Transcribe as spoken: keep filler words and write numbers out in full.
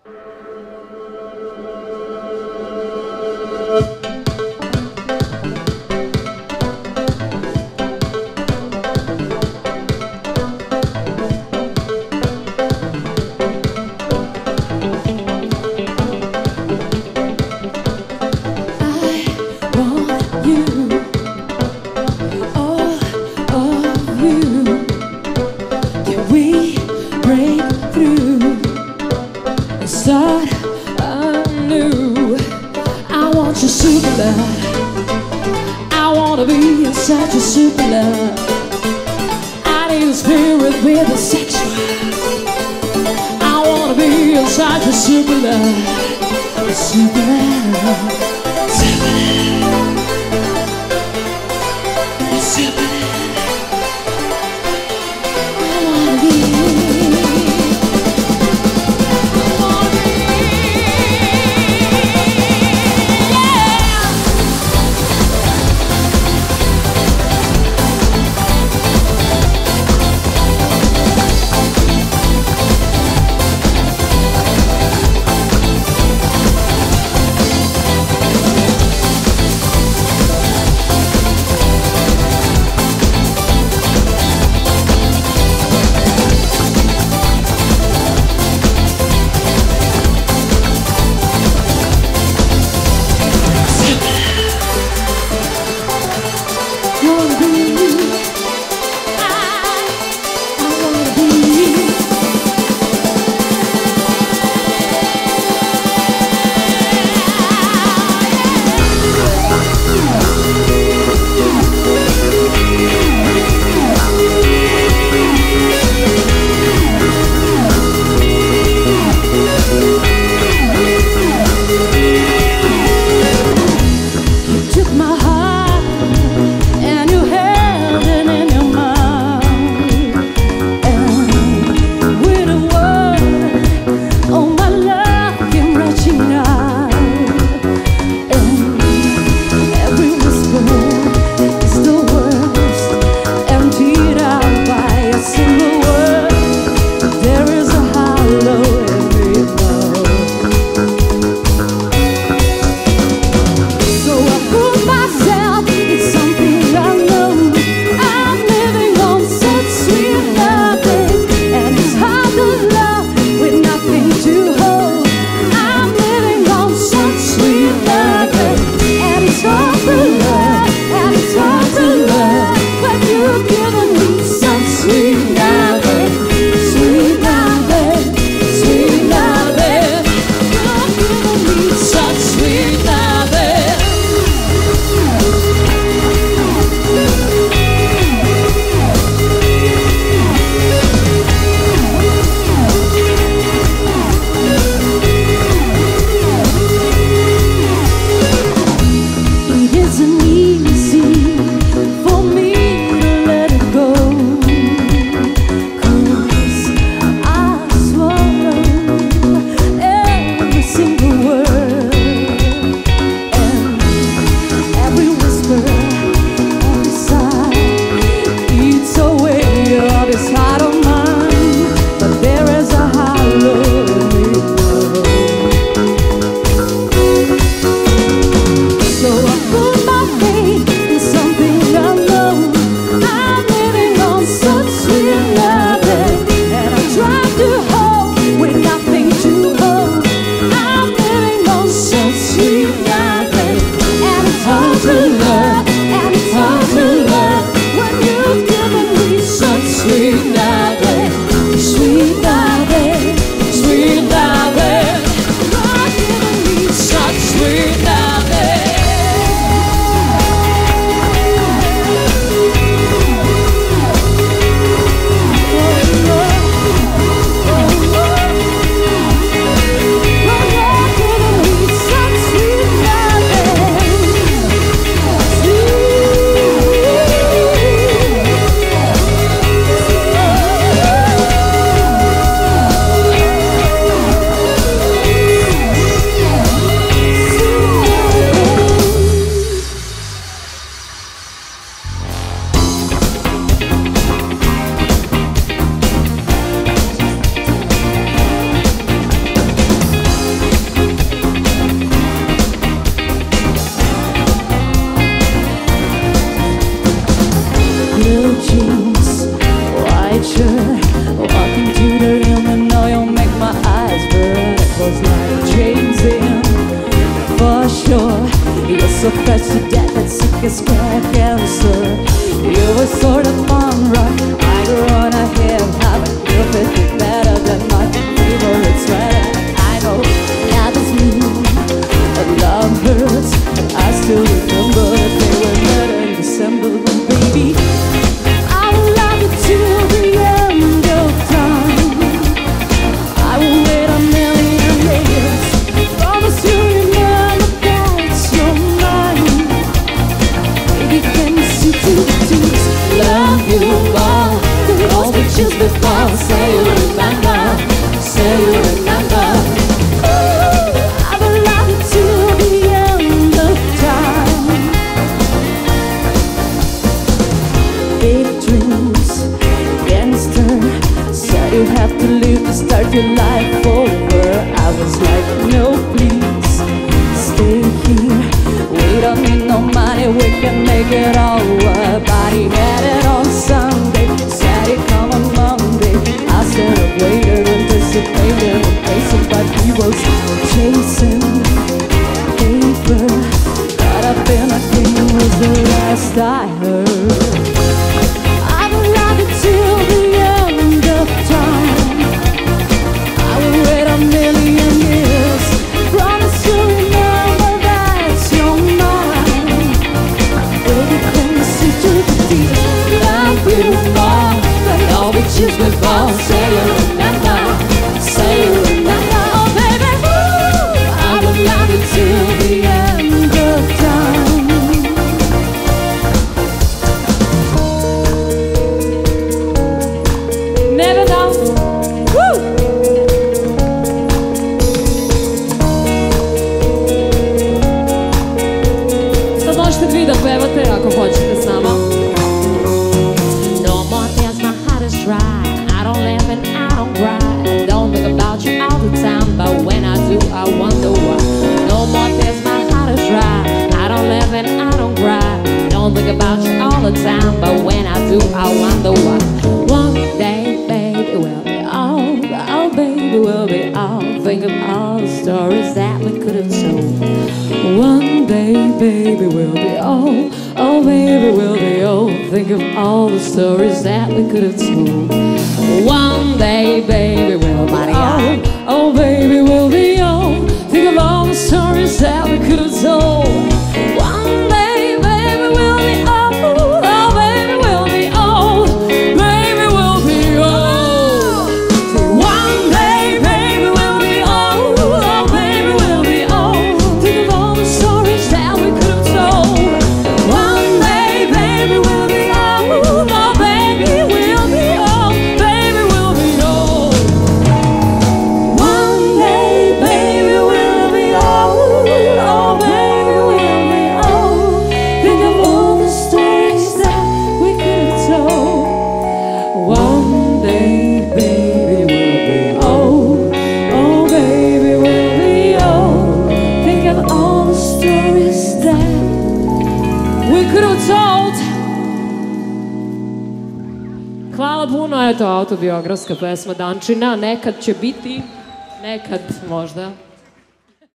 I wanna be inside your super love. I need a spirit with a sexual. I wanna be inside your super love. Super love. Super love. Super love. I wanna be. There is a hollow in me. was like chasing for sure. You're so fresh to death and sick as cancer. You were sort of fun, right? I grew on a hip hop and you fit it better than my favorite sweater. I know that is me, but love hurts. I still remember that they were met in December, baby. I will love you till the end of time. I will wait a million years. Promise you remember that you're mine. Baby, can you see to the tears? Love you more than all the years before. Say you remember, say you remember. Ooh, I will love you till the end of time. Big dreams, gangster, said you have to leave to start your life over. I was like, no please, stay here. We don't need no money, we can make it all work. Body had it on Sunday, said it come on Monday. I said I waited, anticipated, and pacing, but he was chasing paper. Caught up in a game was the last I heard. I will love you till the end of time. I will wait a million years. Promise you remember that you're mine. Baby, can you see through the tears? Love you more than all the years before. Say you remember, say you remember. Oh baby, ooh, I will love you till the end of time. Never know. Woo! Sad možete vi da pevate ako hoćete s nama. No more tears, my heart is dry. I don't laugh and I don't cry. I don't think about you all the time, but when I do, I wonder why. No more tears, my heart is dry. I don't laugh and I don't cry. Don't think about you all the time, but when I do, I wonder why. One day, baby, we'll be old. Oh, baby, we'll be old. Think of all the stories that we could have told. One day, baby, we'll be old. Oh, baby, we'll be old. Think of all the stories that we could have told. One day, baby, we'll be old. Oh, baby, we'll be old. Think of all the stories that we could have told. One day, baby, we'll be old. Oh, baby, we'll be old. Baby, we'll be old. One day, baby, we'll be old. Oh, baby, we'll be old. Think of all the stories that we could have told. One day, baby, we'll be old. Oh, baby, we'll be old. Baby, we'll be old. One day, baby, we'll be old. Oh, baby, we'll be old. Think of all the stories that we could have told. One day, baby, we'll be old. Oh, baby, we'll be old. Think of all the stories that we could have told. Hvala puno, eto autobiografska pesma Dančina. Nekad će biti, nekad možda.